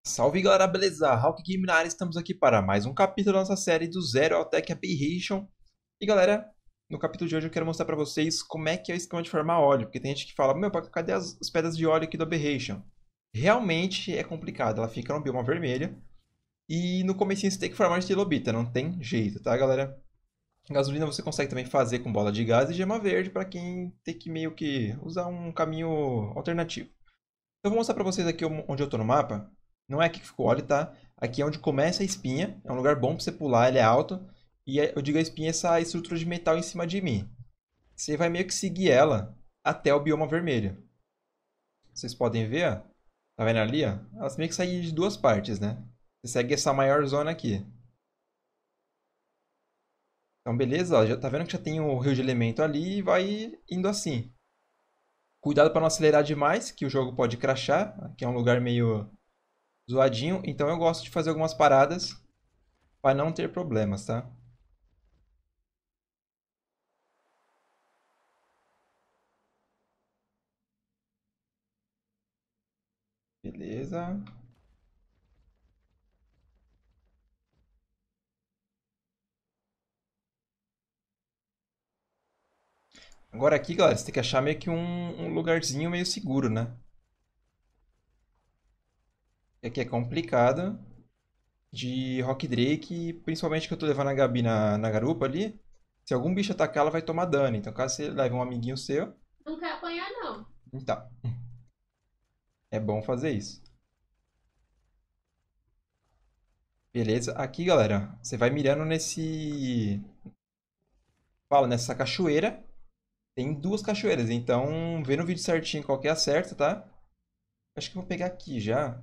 Salve galera, beleza? Hawk Game na área, estamos aqui para mais um capítulo da nossa série do Zero Attack Aberration. E galera, no capítulo de hoje eu quero mostrar para vocês como é que é o esquema de formar óleo, porque tem gente que fala, meu, cadê as pedras de óleo aqui do Aberration? Realmente é complicado, ela fica no bioma vermelho e no comecinho você tem que formar de trilobita, não tem jeito, tá galera? Gasolina você consegue também fazer com bola de gás e gema verde para quem tem que meio que usar um caminho alternativo. Eu vou mostrar pra vocês aqui onde eu tô no mapa. Não é aqui que ficou o óleo, tá? Aqui é onde começa a espinha. É um lugar bom pra você pular, ele é alto. E eu digo a espinha é essa estrutura de metal em cima de mim. Você vai meio que seguir ela até o bioma vermelho. Vocês podem ver, ó. Tá vendo ali, ó? Elas meio que saem de duas partes, né? Você segue essa maior zona aqui. Então, beleza, ó. Já tá vendo que já tem o rio de elemento ali e vai indo assim. Cuidado para não acelerar demais, que o jogo pode crashar. Aqui é um lugar meio zoadinho, então eu gosto de fazer algumas paradas para não ter problemas, tá? Beleza. Agora aqui, galera, você tem que achar meio que um lugarzinho meio seguro, né? E aqui é complicado de Rock Drake, principalmente que eu tô levando a Gabi na garupa ali. Se algum bicho atacar, ela vai tomar dano. Então, caso você leve um amiguinho seu, Não quer apanhar, não. então, é bom fazer isso. Beleza? Aqui, galera, você vai mirando nesse... Fala, nessa cachoeira. Tem duas cachoeiras, então vê no vídeo certinho qual que é a certa, tá? Acho que eu vou pegar aqui já.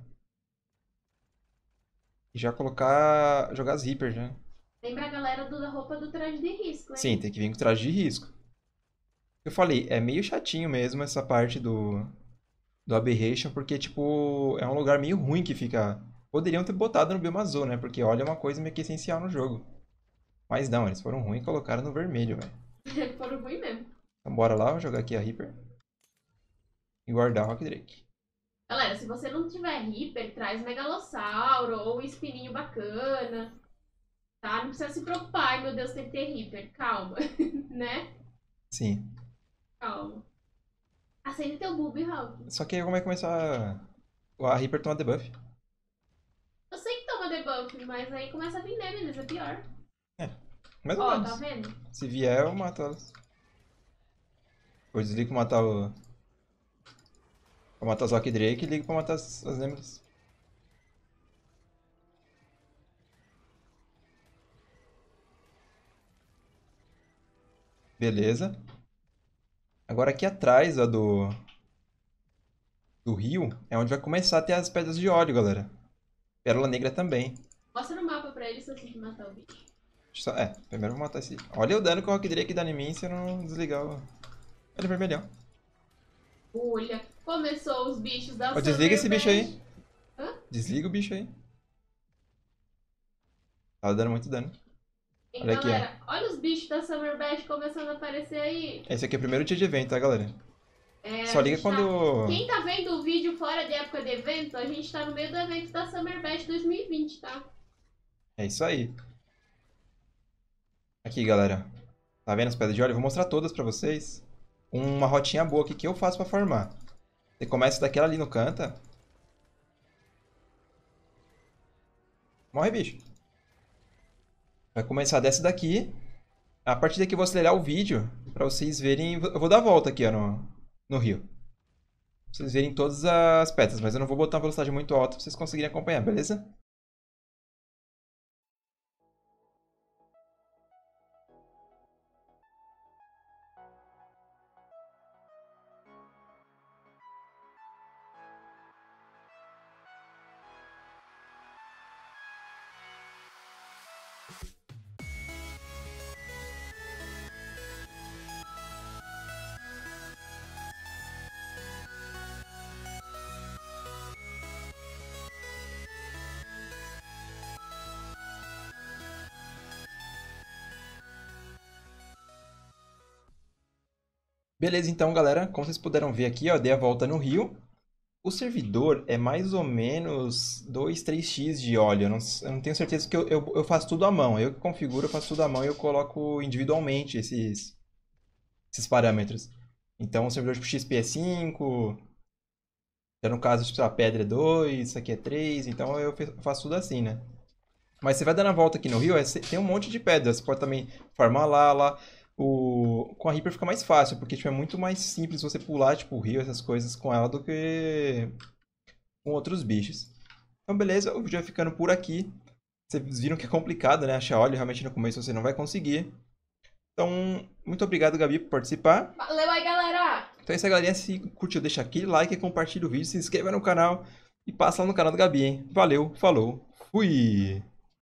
E já colocar... Jogar as Reaper, já. Lembra a galera da roupa do traje de risco, Sim, hein? tem que vir com traje de risco. Eu falei, é meio chatinho mesmo essa parte do Aberration, porque, tipo, é um lugar meio ruim que fica... Poderiam ter botado no bioma azul, né? Porque óleo é uma coisa meio que essencial no jogo. Mas não, eles foram ruins e colocaram no vermelho, velho. Foram ruim mesmo. Então bora lá, vou jogar aqui a Reaper e guardar o Rock Drake. Galera, se você não tiver Reaper, traz Megalossauro ou um espininho bacana, tá? Não precisa se preocupar. Ai, meu Deus, tem que ter Reaper. Calma, né? Sim. Calma. Acende teu boob, Hulk. Só que aí como é que começar a Reaper toma debuff? Eu sei que toma debuff, mas aí começa a vir nemesis, é pior. É, mais ou Ó, tá menos. vendo? Se vier, eu mato elas. Depois desligo pra matar pra matar os Rock Drake e ligo pra matar as Nemesis. Beleza. Agora aqui atrás, ó, do rio, é onde vai começar a ter as pedras de óleo, galera. Pérola Negra também. Mostra no mapa pra eles se você que matar o bicho. Primeiro eu vou matar esse. Olha o dano que o Rock Drake dá em mim se eu não desligar o. Olha o vermelhão. Olha, começou os bichos da Ó, desliga esse Summer bicho Bash. aí. Hã? Desliga o bicho aí. Tá dando muito dano. Hein, Olha aqui, ó. galera? Olha os bichos da Summer Bash começando a aparecer aí. Esse aqui é o primeiro dia de evento, tá, galera? É, Só a liga gente tá. quando. Quem tá vendo o vídeo fora de época de evento, a gente tá no meio do evento da Summer Bash 2020, tá? É isso aí. Aqui, galera. Tá vendo as pedras de óleo? Eu vou mostrar todas pra vocês. Uma rotinha boa aqui que eu faço pra farmar. Você começa daquela ali no canta. Morre, bicho. Vai começar dessa daqui. A partir daqui eu vou acelerar o vídeo pra vocês verem. Eu vou dar a volta aqui, ó, no rio. Pra vocês verem todas as pedras, mas eu não vou botar uma velocidade muito alta pra vocês conseguirem acompanhar, beleza? Beleza, então, galera. Como vocês puderam ver aqui, ó, eu dei a volta no rio. O servidor é mais ou menos 2, 3x de óleo. Eu não tenho certeza porque eu faço tudo à mão. Eu que configuro, eu faço tudo à mão e eu coloco individualmente esses parâmetros. Então o servidor tipo XP é 5, já no caso tipo, a pedra é 2, isso aqui é 3, então eu faço tudo assim, né? Mas você vai dando a volta aqui no rio, tem um monte de pedras. Você pode também farmar lá. Com a Reaper fica mais fácil, porque tipo, é muito mais simples você pular tipo, o rio, essas coisas com ela do que com outros bichos. Então, beleza, o vídeo vai ficando por aqui. Vocês viram que é complicado, né? Achar óleo realmente no começo você não vai conseguir. Então, muito obrigado, Gabi, por participar. Valeu aí, galera! Então é isso aí, galerinha. Se curtiu, deixa aquele like, compartilha o vídeo, se inscreva no canal e passa lá no canal da Gabi, hein? Valeu, falou, fui!